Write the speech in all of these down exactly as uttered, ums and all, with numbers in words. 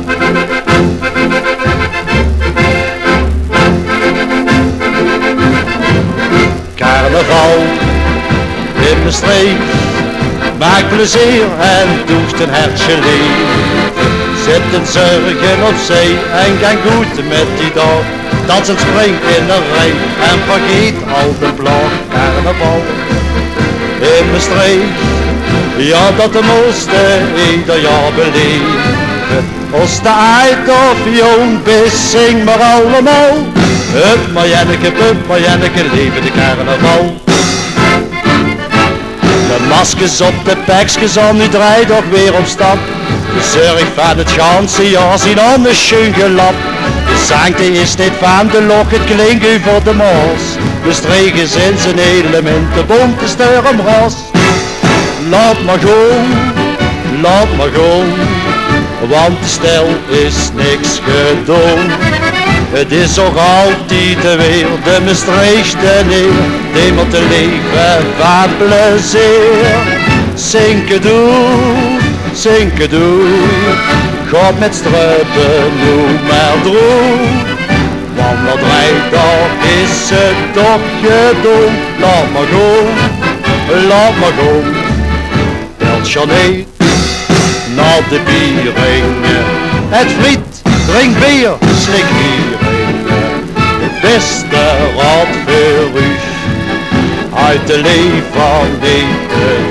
Carnaval in de streek maakt plezier en doet een hartje leeg. Zitten zorgen op zee en gaan goed met die dag. Dansen spring in de rij en vergeet al de blog. Carnaval in de streek, ja dat de mooiste ieder jaar beleven. Als de uit of jong is, zing maar allemaal. Hup maar Janneke, hup maar Janneke, leven de carnaval. De maskers op de pekjes aan, nu draait toch weer op stap. De zorg van het ganse jaar zien aan de schön gelap. De zangte is dit van de lok, het klinkt u voor de maas. De streken in zijn element, de bonte steur omras. Laat maar gaan, laat maar gaan, want de stel is niks gedaan. Het is toch altijd weer de Maastrichtse neer, die moet te leven van plezier. Zinken doe, zinken doe, gaat met struppen nu maar droe. Want na drie dagen is het toch gedaan. Laat maar gaan, laat maar gaan, belt Jeanette naar de bierringen. Het friet, drink bier, slik bierringen. Het beste raad voor u, uit de leven weten.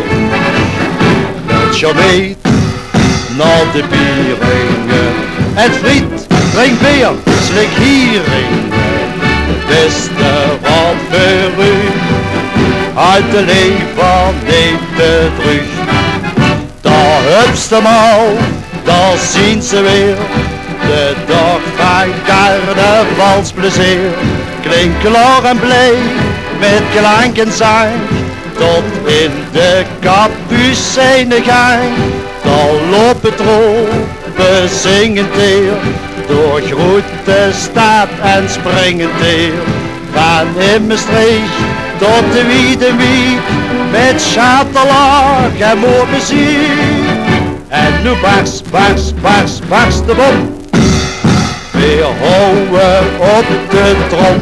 Belt Jeanette naar de bierringen. Het friet, drink bier, slik hieringen. Het beste raad voor u, uit de leven weten terug. Daar hupste maal, daar zien ze weer. De dag van carnavalsplezier. Klinkt klaar en blij, met klank en zang. Tot in de kapucijnengang. Daar lopen troepen zingend neer. Door grote stad en springend neer. Van in Maastricht tot de Wiedenwie. Met schaterlach en mooi plezier. En nu barst, barst, barst, barst de bom. We houden op de trom.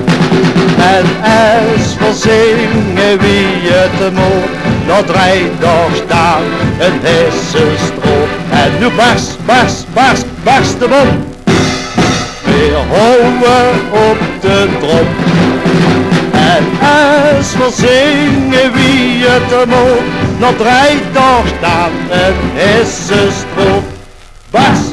En als we zingen wie het moet, nog drie dag staan een hessenstroop. En nu barst, barst, barst, barst de bom. We houden op de trom. En als we zingen wie het moet, nog drie dag staan een hessenstroop. Barst!